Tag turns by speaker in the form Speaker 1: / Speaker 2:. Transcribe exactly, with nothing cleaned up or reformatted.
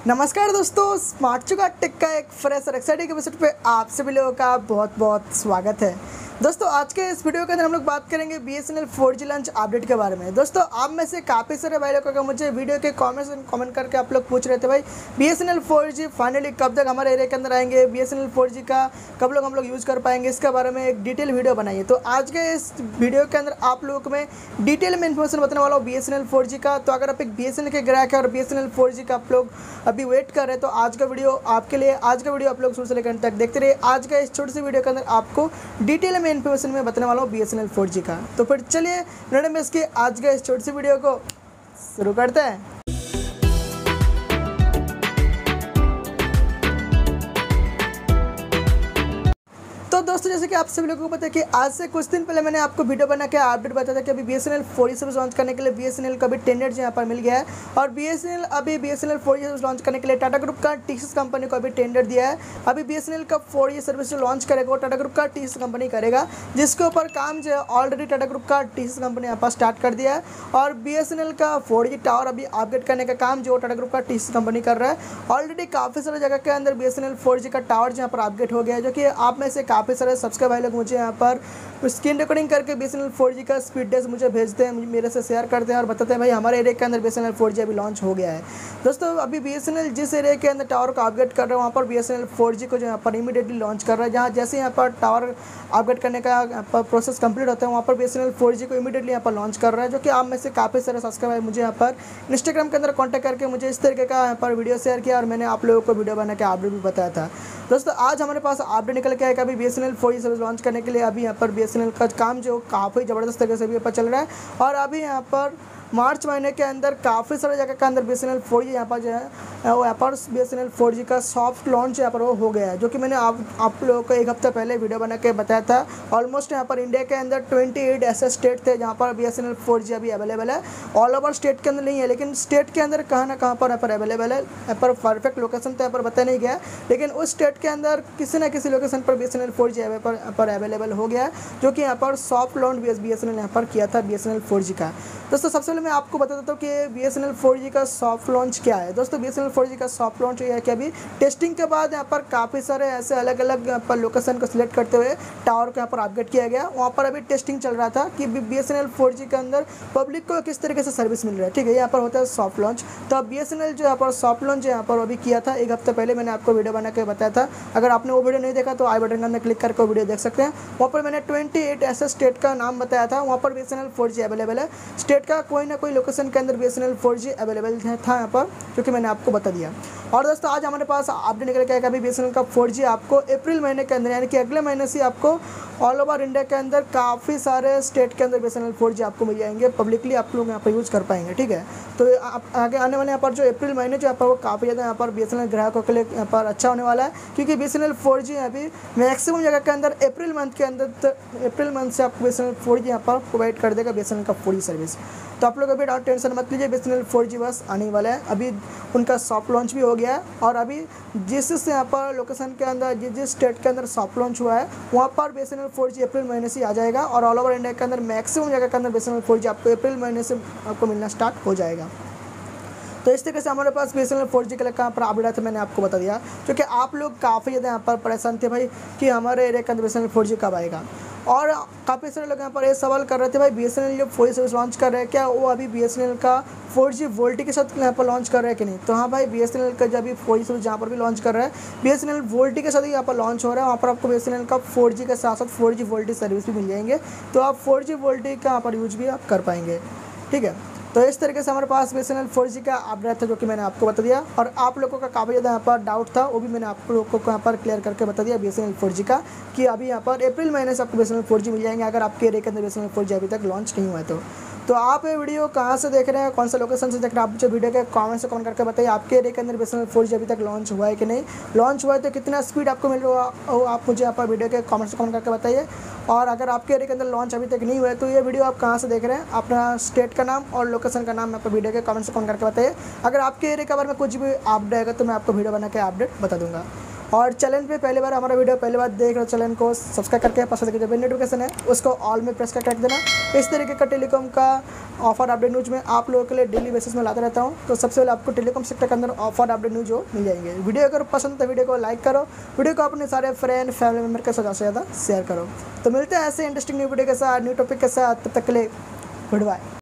Speaker 1: नमस्कार दोस्तों, स्मार्ट चुका टेक का एक फ्रेश और एक्साइटिंग एपिसोड पे आप सभी लोगों का बहुत बहुत स्वागत है। दोस्तों आज के इस वीडियो के अंदर हम लोग बात करेंगे B S N L four G launch update के बारे में। दोस्तों आप में से काफ़ी सारे भाई लोग अगर मुझे वीडियो के कमेंट्स कमेंट करके आप लोग पूछ रहे थे भाई B S N L four G finally कब तक हमारे एरिया के अंदर आएंगे, B S N L four G का कब लोग हम लोग यूज़ कर पाएंगे, इसके बारे में एक डिटेल वीडियो बनाइए। तो आज के इस वीडियो के अंदर आप लोगों को मैं डिटेल में इन्फॉर्मेशन बताने वाला हूँ B S N L four G का। तो अगर आप एक बी एस एन एल के ग्राहक है और B S N L four G का आप लोग अभी वेट कर रहे हैं तो आज का वीडियो आपके लिए, आज का वीडियो आप लोग शुरू से लेकर अंत तक देखते रहिए। आज का इस छोटी सी वीडियो के अंदर आपको डिटेल में इन्फॉर्मेशन में बताने वाला हूँ B S N L four G का। तो फिर चलिए नोड़े में इसके आज का इस छोटी सी वीडियो को शुरू करते हैं। तो दोस्तों जैसे कि आप सभी लोगों को पता है कि आज से कुछ दिन पहले मैंने आपको वीडियो बना के अपडेट बताया था कि अभी B S N L four G service launch करने के लिए बी एस एन एल का भी टेंडर यहाँ पर मिल गया है और बी एस एन एल अभी B S N L four G service launch करने के लिए टाटा ग्रुप का टीसीएस कंपनी को अभी टेंडर दिया है। अभी बी एस एन एल का फोर जी सर्विस जो लॉन्च करेगा वो टाटा ग्रुप का टीसीएस कंपनी करेगा, जिसके ऊपर काम जो है ऑलरेडी टाटा ग्रुप का टीसीएस कंपनी यहाँ पर स्टार्ट कर दिया है और बी एस एन एल का फोर जी टावर अभी अपग्रेड करने का काम जो टाटा ग्रुप का टीसीएस कंपनी कर रहा है। ऑलरेडी काफ़ी सारे जगह के अंदर B S N L four G का टावर यहाँ पर अपग्रेड हो गया है, जो कि आप में से काफ़ी सारे सब्सक्राइबर लोग मुझे यहाँ पर स्क्रीन रिकॉर्डिंग करके B S N L four G का स्पीड टेस्ट मुझे भेजते हैं, मेरे से शेयर करते हैं और बताते हैं भाई हमारे एरिया के अंदर B S N L four G अभी लॉन्च हो गया है। दोस्तों अभी बी एस एन एल जिस एरिया के अंदर टावर को अपग्रेड कर रहा है वहाँ पर B S N L four G को जो यहाँ पर इमीडिएटली लॉन्च कर रहा है। जहाँ जैसे यहाँ पर टावर अपग्रेड करने का प्रोसेस कंप्लीट होता है वहाँ पर B S N L four G को इमीडिएटली यहाँ पर लॉन्च कर रहा है, जो कि आप में से काफ़ी सारे सब्सक्राइबर मुझे यहाँ पर इंस्टाग्राम के अंदर कॉन्टैक्ट करके मुझे इस तरीके का यहाँ पर वीडियो शेयर किया और मैंने आप लोगों को वीडियो बना के अपडेट भी बताया था। दोस्तों आज हमारे पास अपडेट निकल के आया कि अभी B S N L four G service launch करने के लिए अभी यहाँ पर बी एस एन एल का काम जो काफ़ी ज़बरदस्त तरीके से भी यहाँ पर चल रहा है और अभी यहाँ पर मार्च महीने के अंदर काफ़ी सारे जगह के अंदर B S N L four G यहाँ पर जो है वो यहाँ पर B S N L four G का सॉफ्ट लॉन्च यहाँ पर वो हो गया है, जो कि मैंने आप आप लोगों को एक हफ्ते पहले वीडियो बना के बताया था। ऑलमोस्ट यहाँ पर इंडिया के अंदर अट्ठाईस ऐसे स्टेट थे जहाँ पर B S N L four G अभी अवेलेबल है। ऑल ओवर स्टेट के अंदर नहीं है, लेकिन स्टेट के अंदर कहाँ ना कहाँ पर यहाँ पर अवेलेबल है। यहाँ पर परफेक्ट लोकेशन तो यहाँ पर बताया नहीं गया, लेकिन उस स्टेट के अंदर किसी न किसी लोकेशन पर B S N L four G यहाँ पर अवेलेबल हो गया है, जो कि यहाँ पर soft launch B S N L यहाँ पर किया था B S N L four G का। दोस्तों सबसे पहले मैं आपको बता देता हूँ कि B S N L four G का सॉफ्ट लॉन्च क्या है। दोस्तों B S N L four G का सॉफ्ट लॉन्च ये है कि अभी टेस्टिंग के बाद यहाँ पर काफ़ी सारे ऐसे अलग अलग यहाँ पर लोकेशन को सिलेक्ट करते हुए टावर को यहाँ पर अपग्रेड किया गया। वहाँ पर अभी टेस्टिंग चल रहा था कि B S N L four G के अंदर पब्लिक को किस तरीके से सर्विस मिल रहा है। ठीक है, यहाँ पर होता है सॉफ्ट लॉन्च। तो अब बी एस एन एल जो यहाँ पर सॉफ्ट लॉन्च यहाँ पर अभी किया था, एक हफ्ते पहले मैंने आपको वीडियो बना के बताया था। अगर आपने वो वीडियो नहीं देखा तो आई बटन के अंदर क्लिक करके वीडियो देख सकते हैं। वहाँ पर मैंने ट्वेंटी एट ऐसे स्टेट का नाम बताया था, वहाँ पर B S N L four G available है। स्टेट का कोई ना कोई लोकेशन के अंदर B S N L four G available था यहाँ पर, जो कि मैंने आपको बता दिया। और दोस्तों आज हमारे पास अपडेट निकल के आएगा अभी बी एस एन एल का फोर जी आपको अप्रैल महीने के अंदर, यानी कि अगले महीने से आपको ऑल ओवर इंडिया के अंदर काफ़ी सारे स्टेट के अंदर B S N L four G आपको मिल जाएंगे, पब्लिकली आप लोग यहाँ पर यूज़ कर पाएंगे। ठीक है, तो आप आगे आने वाले यहाँ पर जो अप्रैल महीने जो यहाँ पर वो काफ़ी ज़्यादा यहाँ पर बी एस एन एल ग्राहकों के लिए यहाँ पर अच्छा होने वाला है, क्योंकि B S N L four G अभी मैक्सिमम जगह के अंदर अप्रैल मंथ के अंदर अप्रैल मंथ से आपको B S N L four G यहाँ पर प्रोवाइड कर देगा बी एस एन एल का फोर जी सर्विस। तो आप लोग अभी डाउट टेंशन मत लीजिए, B S N L four G बस आने वाला है। अभी उनका सॉफ्ट लॉन्च भी हो गया है और अभी जिस जिस यहाँ पर लोकेशन के अंदर जिस जिस स्टेट के अंदर सॉफ्ट लॉन्च हुआ है वहाँ पर B S N L four G अप्रैल महीने से आ जाएगा और ऑल ओवर इंडिया के अंदर मैक्सिमम जगह के अंदर B S N L four G आपको अप्रैल महीने से आपको मिलना स्टार्ट हो जाएगा। तो इस तरीके से हमारे पास B S N L four G के लिए कहाँ पर अपडेट है मैंने आपको बता दिया, क्योंकि आप लोग काफ़ी ज़्यादा यहाँ पर परेशान थे भाई कि हमारे एरिया के अंदर B S N L four G कब आएगा। और काफ़ी सारे लोग यहाँ पर ये सवाल कर रहे थे भाई बी एस एन एल जो फोर जी सर्विस लॉन्च कर रहे हैं क्या वो अभी बी एस एन एल का फोर जी वोल्टी के साथ यहाँ पर लॉन्च कर रहे हैं कि नहीं। तो हाँ भाई, बी एस एन एल का जब भी फोर जी सर्विस जहाँ पर भी लॉन्च कर रहा है B S N L VoLTE के साथ ही यहाँ पर लॉन्च हो रहा है। वहाँ पर आपको बी एस एन एल का फोर जी के साथ साथ फोर जी वोल्टी सर्विस भी मिल जाएंगे, तो आप फोर जी वोल्टी का यहाँ पर यूज भी आप कर पाएंगे। ठीक है, तो इस तरीके से हमारे पास B S N L four G का अपडेट था, जो कि मैंने आपको बता दिया। और आप लोगों का काफ़ी ज़्यादा यहाँ पर डाउट था, वो भी मैंने आप लोगों को यहाँ पर क्लियर करके बता दिया B S N L four G का, कि अभी यहाँ पर अप्रैल महीने से आपको B S N L four G मिल जाएंगे अगर आपके एरिया के अंदर B S N L four G अभी तक लॉन्च नहीं हुआ है। तो तो आप ये वीडियो कहाँ से देख रहे हैं, कौन सा लोकेशन से देख रहे हैं, आप जो वीडियो के कमेंट से कमेंट करके बताइए आपके एरिया के अंदर B S N L four G अभी तक लॉन्च हुआ है कि नहीं। लॉन्च हुआ है तो कितना स्पीड आपको मिल रहा है वो आप मुझे यहाँ पर वीडियो के कमेंट से कमेंट करके बताइए। और अगर आपके एरिया के अंदर लॉन्च अभी तक नहीं हुआ है तो ये वीडियो आप कहाँ से देख रहे हैं, अपना स्टेट का नाम और लोकेशन का नाम यहाँ पर वीडियो के कमेंट से कमेंट करके बताइए। अगर आपके एरिया के बारे में कुछ भी अपडेट आएगा तो मैं आपको वीडियो बना के अपडेट बता दूँगा। और चैनल पे पहली बार हमारा वीडियो पहली बार देख रहे हो, चैनल को सब्सक्राइब करके पास जो बेल नोटिफिकेशन है उसको ऑल में प्रेस करके रख देना। इस तरीके का टेलीकॉम का ऑफर अपडेट न्यूज़ में आप लोगों के लिए डेली बेसिस में लाता रहता हूँ। तो सबसे पहले आपको टेलीकॉम सेक्टर के अंदर ऑफर अपडेट न्यूज़ जो मिल जाएंगे। वीडियो अगर पसंद तो वीडियो को लाइक करो, वीडियो को अपने सारे फ्रेंड फैमिली मेम्बर के साथ ज़्यादा से ज़्यादा शेयर करो। तो मिलते हैं ऐसे इंटरेस्टिंग न्यू वीडियो के साथ, न्यू टॉपिक के साथ। तब तक के लिए गुड बाय।